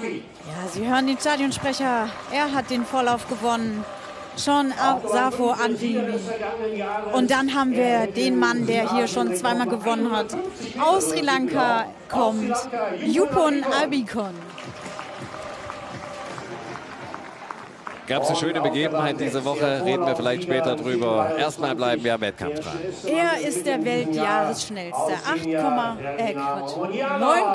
Ja, Sie hören den Stadionsprecher. Er hat den Vorlauf gewonnen. Sean Safo Andini. Und dann haben wir den Mann, der hier schon zweimal gewonnen hat. Aus Sri Lanka kommt Yupon Abhikon. Gab es eine schöne Begebenheit diese Woche, reden wir vielleicht später drüber. Erstmal bleiben wir am Wettkampf dran. Er ist der Weltjahresschnellste. 9,85,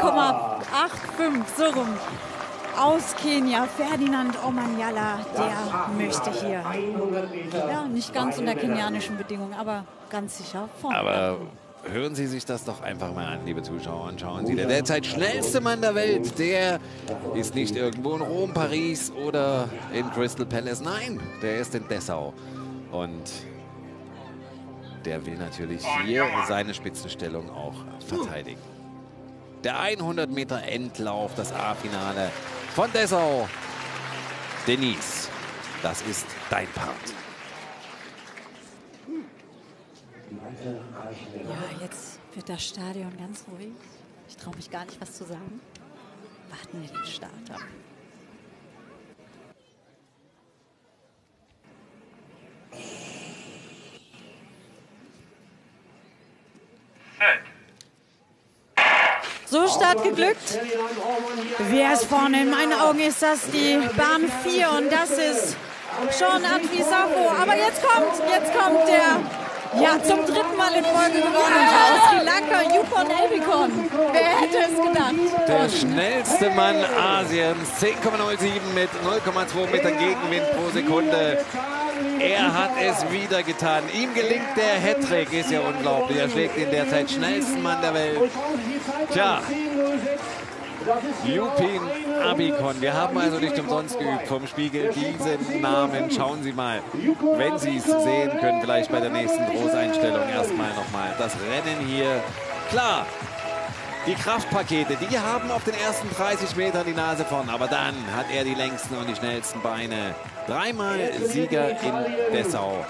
so rum. Aus Kenia, Ferdinand Omanyala, der möchte hier, ja, nicht ganz unter kenianischen Bedingungen, aber ganz sicher vorne. Aber hören Sie sich das doch einfach mal an, liebe Zuschauer, und schauen Sie. Der derzeit schnellste Mann der Welt, der ist nicht irgendwo in Rom, Paris oder in Crystal Palace. Nein, der ist in Dessau. Und der will natürlich hier seine Spitzenstellung auch verteidigen. Der 100 Meter Endlauf, das A-Finale von Dessau. Denise, das ist dein Part. Ja, jetzt wird das Stadion ganz ruhig. Ich traue mich gar nicht, was zu sagen. Warten wir den Start ab. So, Start geglückt. Wer ist vorne? In meinen Augen ist das die Bahn 4 und das ist Sean Safo. Aber jetzt kommt der, ja, zum dritten Mal in Folge gewonnen aus Sri Lanka, Yupon Abhikon. Wer hätte es gedacht? Der schnellste Mann Asiens, 10,07 mit 0,2 Metern Gegenwind pro Sekunde. Er hat es wieder getan. Ihm gelingt der Hattrick, ist ja unglaublich. Er schlägt den derzeit schnellsten Mann der Welt. Tja, Yupon Abhikon. Wir haben also nicht umsonst geübt vom Spiegel diesen Namen. Schauen Sie mal, wenn Sie es sehen können, vielleicht bei der nächsten Großeinstellung erstmal nochmal. Das Rennen hier, klar. Die Kraftpakete, die haben auf den ersten 30 Metern die Nase vorn. Aber dann hat er die längsten und die schnellsten Beine. Dreimal Sieger in Dessau.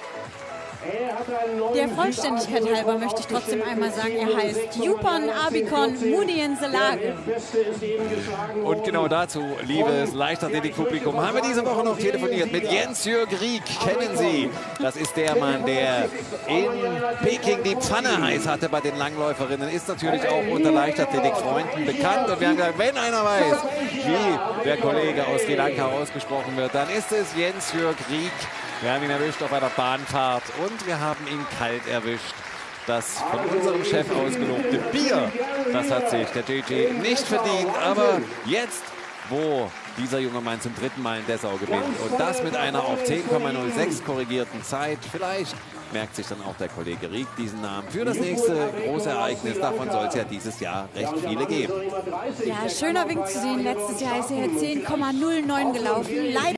Der Vollständigkeit halber möchte ich trotzdem einmal sagen, er heißt Yupon Abhikon Mudienselage. Und genau dazu, liebes Leichtathletikpublikum, haben wir diese Woche noch telefoniert mit Jens-Jörg Rieck. Kennen Sie? Das ist der Mann, der in Peking die Pfanne heiß hatte bei den Langläuferinnen. Ist natürlich auch unter Leichtathletikfreunden bekannt. Und wir haben gesagt, wenn einer weiß, wie der Kollege aus Sri Lanka ausgesprochen wird, dann ist es Jens-Jörg Rieck. Wir haben ihn erwischt auf einer Bahnfahrt und wir haben ihn kalt erwischt. Das von unserem Chef ausgelobte Bier, das hat sich der JJ nicht verdient. Aber jetzt, wo dieser junge Mann zum dritten Mal in Dessau gewinnt und das mit einer auf 10,06 korrigierten Zeit, vielleicht merkt sich dann auch der Kollege Rieck diesen Namen für das nächste große Ereignis. Davon soll es ja dieses Jahr recht viele geben. Ja, schöner Wink zu sehen. Letztes Jahr ist er 10,09 gelaufen. Leider